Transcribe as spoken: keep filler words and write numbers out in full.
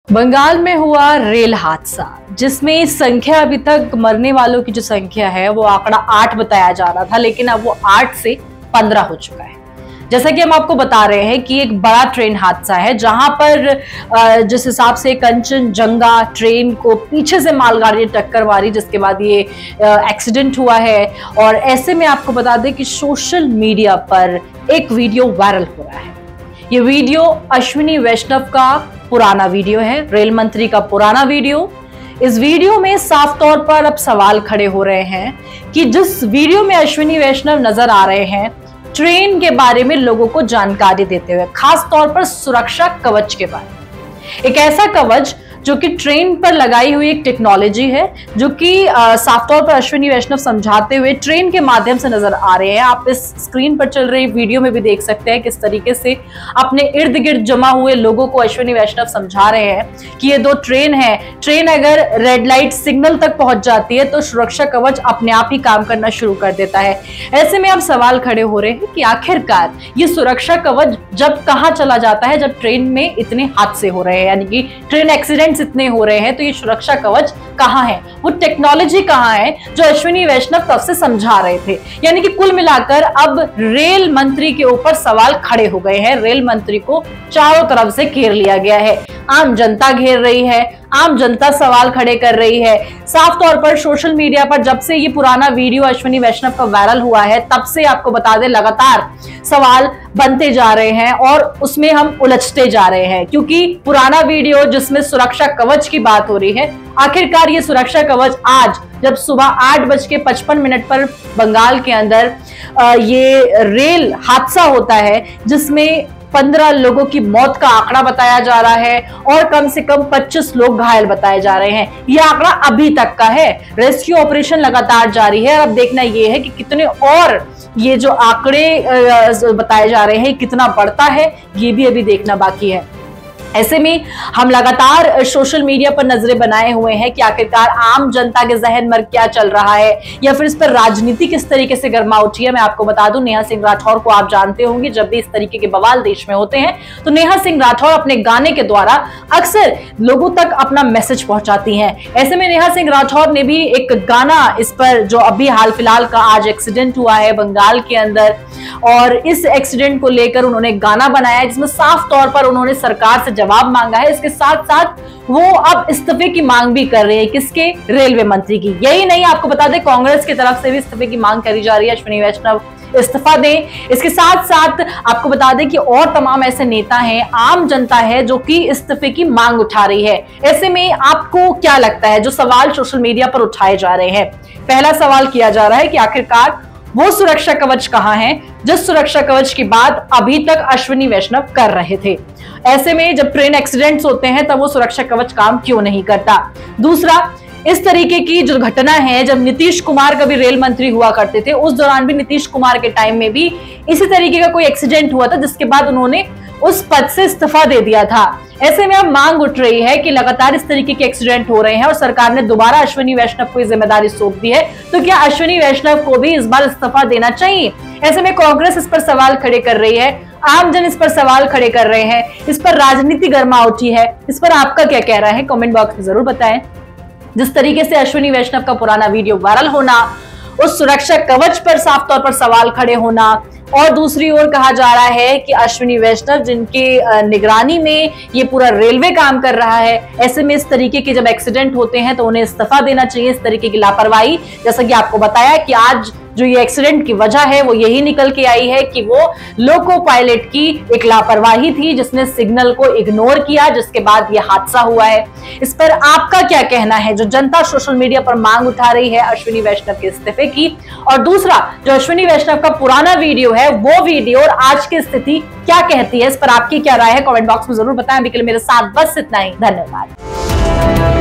बंगाल में हुआ रेल हादसा, जिसमें संख्या अभी तक मरने वालों की जो संख्या है वो आंकड़ा आठ बताया जा रहा था, लेकिन अब वो आठ से पंद्रह हो चुका है। जैसा कि हम आपको बता रहे हैं कि एक बड़ा ट्रेन हादसा है, जहां पर जिस हिसाब से कंचनजंगा ट्रेन को पीछे से मालगाड़ी ने टक्कर मारी, जिसके बाद ये एक्सीडेंट हुआ है। और ऐसे में आपको बता दें कि सोशल मीडिया पर एक वीडियो वायरल हो रहा है। ये वीडियो अश्विनी वैष्णव का पुराना वीडियो है, रेल मंत्री का पुराना वीडियो। इस वीडियो में साफ तौर पर अब सवाल खड़े हो रहे हैं कि जिस वीडियो में अश्विनी वैष्णव नजर आ रहे हैं ट्रेन के बारे में लोगों को जानकारी देते हुए, खास तौर पर सुरक्षा कवच के बारे में, एक ऐसा कवच जो कि ट्रेन पर लगाई हुई एक टेक्नोलॉजी है, जो कि साफ तौर पर अश्विनी वैष्णव समझाते हुए ट्रेन के माध्यम से नजर आ रहे हैं। आप इस स्क्रीन पर चल रही वीडियो में भी देख सकते हैं किस तरीके से अपने इर्द गिर्द जमा हुए लोगों को अश्विनी वैष्णव समझा रहे हैं कि ये दो ट्रेन है, ट्रेन अगर रेड लाइट सिग्नल तक पहुंच जाती है तो सुरक्षा कवच अपने आप ही काम करना शुरू कर देता है। ऐसे में अब सवाल खड़े हो रहे हैं कि आखिरकार ये सुरक्षा कवच जब कहां चला जाता है, जब ट्रेन में इतने हादसे हो रहे हैं, यानी कि ट्रेन एक्सीडेंट इतने हो रहे हैं, तो ये सुरक्षा कवच कहां है, वो टेक्नोलॉजी कहां है जो अश्विनी वैष्णव तब से समझा रहे थे। यानी कि कुल मिलाकर अब रेल मंत्री के ऊपर सवाल खड़े हो गए हैं। रेल मंत्री को चारों तरफ से घेर लिया गया है, आम जनता घेर रही है, आम जनता सवाल खड़े कर रही है। साफ तौर पर सोशल मीडिया पर जब से ये पुराना वीडियो अश्विनी वैष्णव का वायरल हुआ है, तब से आपको बता दें लगातार सवाल बनते जा रहे हैं और उसमें हम उलझते जा रहे हैं, क्योंकि पुराना वीडियो जिसमें सुरक्षा कवच की बात हो रही है, आखिरकार ये सुरक्षा कवच आज जब सुबह आठ बज के पचपन मिनट पर बंगाल के अंदर ये रेल हादसा होता है, जिसमें पंद्रह लोगों की मौत का आंकड़ा बताया जा रहा है और कम से कम पच्चीस लोग घायल बताए जा रहे हैं। यह आंकड़ा अभी तक का है, रेस्क्यू ऑपरेशन लगातार जारी है। अब देखना यह है कि कितने और ये जो आंकड़े बताए जा रहे हैं कितना बढ़ता है, ये भी अभी देखना बाकी है। ऐसे में हम लगातार सोशल मीडिया पर नजरें बनाए हुए हैं कि आखिरकार आम जनता के जहन में क्या चल रहा है, या फिर इस पर राजनीति किस तरीके से गर्मा उठी है। मैं आपको बता दूं, नेहा सिंह राठौर को आप जानते होंगे, जब भी इस तरीके के बवाल देश में होते हैं तो नेहा सिंह राठौर अपने गाने के द्वारा अक्सर लोगों तक अपना मैसेज पहुंचाती हैं। ऐसे में नेहा सिंह राठौर ने भी एक गाना इस पर, जो अभी हाल फिलहाल का आज एक्सीडेंट हुआ है बंगाल के अंदर, और इस एक्सीडेंट को लेकर उन्होंने गाना बनाया जिसमें साफ तौर पर उन्होंने सरकार से जवाब मांगा है। इसके साथ साथ वो अब इस्तीफे की मांग भी कर रहे हैं, किसके? रेलवे मंत्री की। यही नहीं, आपको बता दें कांग्रेस की तरफ से भी इस्तीफे की मांग करी जा रही है, अश्विनी वैष्णव इस्तीफा दें। इसके साथ साथ आपको बता दें कि और तमाम ऐसे नेता हैं, आम जनता है जो कि इस्तीफे की मांग उठा रही है। ऐसे में आपको क्या लगता है जो सवाल सोशल मीडिया पर उठाए जा रहे हैं? पहला सवाल किया जा रहा है कि आखिरकार वो सुरक्षा कवच कहां है जिस सुरक्षा कवच की बात अभी तक अश्विनी वैष्णव कर रहे थे। ऐसे में जब ट्रेन एक्सीडेंट्स होते हैं तब वो सुरक्षा कवच काम क्यों नहीं करता? दूसरा, इस तरीके की जो घटना है, जब नीतीश कुमार का भी रेल मंत्री हुआ करते थे, उस दौरान भी नीतीश कुमार के टाइम में भी इसी तरीके का कोई एक्सीडेंट हुआ था, जिसके बाद उन्होंने उस पद से इस्तीफा दे दिया था। ऐसे में अब मांग उठ रही है कि लगातार इस तरीके के एक्सीडेंट हो रहे हैं और सरकार ने दोबारा अश्विनी वैष्णव को जिम्मेदारी सौंप दी है, तो क्या अश्विनी वैष्णव को भी इस बार इस्तीफा देना चाहिए? ऐसे में कांग्रेस इस पर सवाल खड़े कर रही है, आमजन इस पर सवाल खड़े कर रहे हैं, इस पर राजनीति गर्मा उठी है। इस पर आपका क्या कहना है कमेंट बॉक्स में जरूर बताएं। जिस तरीके से अश्विनी वैष्णव का पुराना वीडियो वायरल होना, उस सुरक्षा कवच पर साफ तौर पर सवाल खड़े होना, और दूसरी ओर कहा जा रहा है कि अश्विनी वैष्णव जिनके निगरानी में ये पूरा रेलवे काम कर रहा है, ऐसे में इस तरीके के जब एक्सीडेंट होते हैं तो उन्हें इस्तीफा देना चाहिए। इस तरीके की लापरवाही, जैसा कि आपको बताया कि आज जो ये एक्सीडेंट की वजह है वो यही निकल के आई है कि वो लोको पायलट की एक लापरवाही थी, जिसने सिग्नल को इग्नोर किया, जिसके बाद ये हादसा हुआ है। इस पर आपका क्या कहना है जो जनता सोशल मीडिया पर मांग उठा रही है अश्विनी वैष्णव के इस्तीफे की? और दूसरा, जो अश्विनी वैष्णव का पुराना वीडियो है, वो वीडियो और आज की स्थिति क्या कहती है? इस पर आपकी क्या राय है? कमेंट बॉक्स में जरूर बताएं। अभी के लिए मेरे साथ बस इतना ही, धन्यवाद।